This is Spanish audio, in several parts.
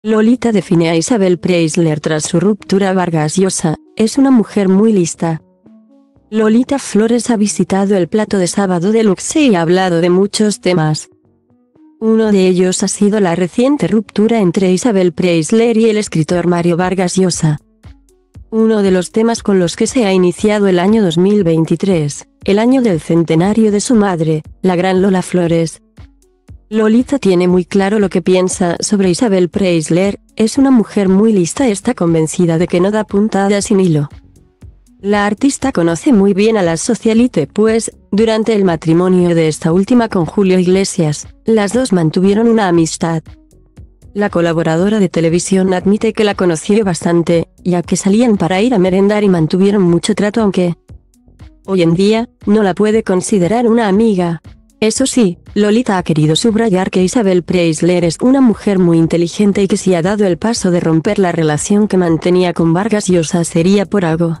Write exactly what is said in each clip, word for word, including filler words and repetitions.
Lolita define a Isabel Preisler tras su ruptura Vargas Llosa: es una mujer muy lista. Lolita Flores ha visitado el plato de Sábado Deluxe y ha hablado de muchos temas. Uno de ellos ha sido la reciente ruptura entre Isabel Preisler y el escritor Mario Vargas Llosa. Uno de los temas con los que se ha iniciado el año dos mil veintitrés, el año del centenario de su madre, la gran Lola Flores. Lolita tiene muy claro lo que piensa sobre Isabel Preisler: es una mujer muy lista, está convencida de que no da puntada sin hilo. La artista conoce muy bien a la socialite, pues, durante el matrimonio de esta última con Julio Iglesias, las dos mantuvieron una amistad. La colaboradora de televisión admite que la conoció bastante, ya que salían para ir a merendar y mantuvieron mucho trato, aunque hoy en día, no la puede considerar una amiga. Eso sí, Lolita ha querido subrayar que Isabel Preisler es una mujer muy inteligente y que si ha dado el paso de romper la relación que mantenía con Vargas Llosa sería por algo.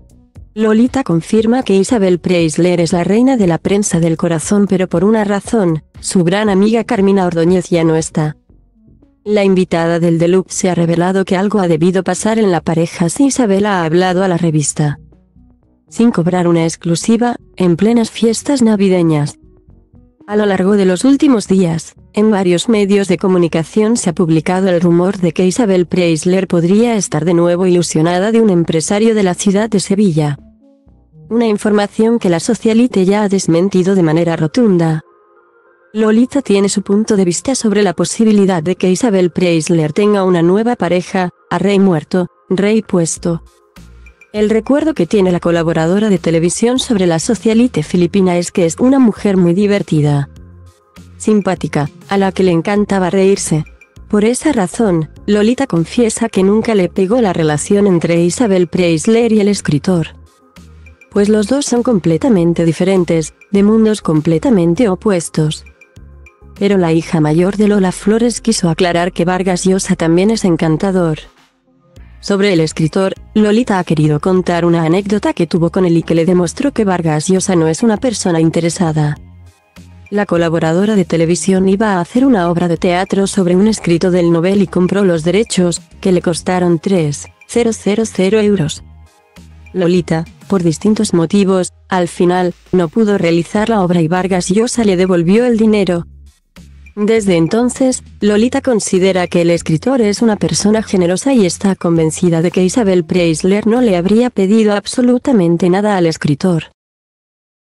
Lolita confirma que Isabel Preisler es la reina de la prensa del corazón, pero por una razón: su gran amiga Carmina Ordóñez ya no está. La invitada del Deluxe se ha revelado que algo ha debido pasar en la pareja si Isabel ha hablado a la revista, sin cobrar una exclusiva, en plenas fiestas navideñas. A lo largo de los últimos días, en varios medios de comunicación se ha publicado el rumor de que Isabel Preisler podría estar de nuevo ilusionada de un empresario de la ciudad de Sevilla. Una información que la socialite ya ha desmentido de manera rotunda. Lolita tiene su punto de vista sobre la posibilidad de que Isabel Preisler tenga una nueva pareja: a rey muerto, rey puesto. El recuerdo que tiene la colaboradora de televisión sobre la socialite filipina es que es una mujer muy divertida, simpática, a la que le encantaba reírse. Por esa razón, Lolita confiesa que nunca le pegó la relación entre Isabel Preisler y el escritor, pues los dos son completamente diferentes, de mundos completamente opuestos. Pero la hija mayor de Lola Flores quiso aclarar que Vargas Llosa también es encantador. Sobre el escritor, Lolita ha querido contar una anécdota que tuvo con él y que le demostró que Vargas Llosa no es una persona interesada. La colaboradora de televisión iba a hacer una obra de teatro sobre un escrito del novel y compró los derechos, que le costaron tres mil euros. Lolita, por distintos motivos, al final, no pudo realizar la obra y Vargas Llosa le devolvió el dinero. Desde entonces, Lolita considera que el escritor es una persona generosa y está convencida de que Isabel Preisler no le habría pedido absolutamente nada al escritor.